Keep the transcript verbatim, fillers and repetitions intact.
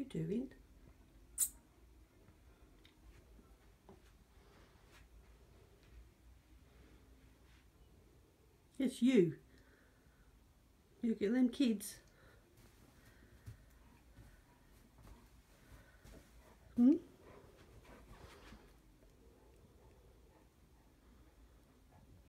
you doing? It's you. You get them kids. Hmm?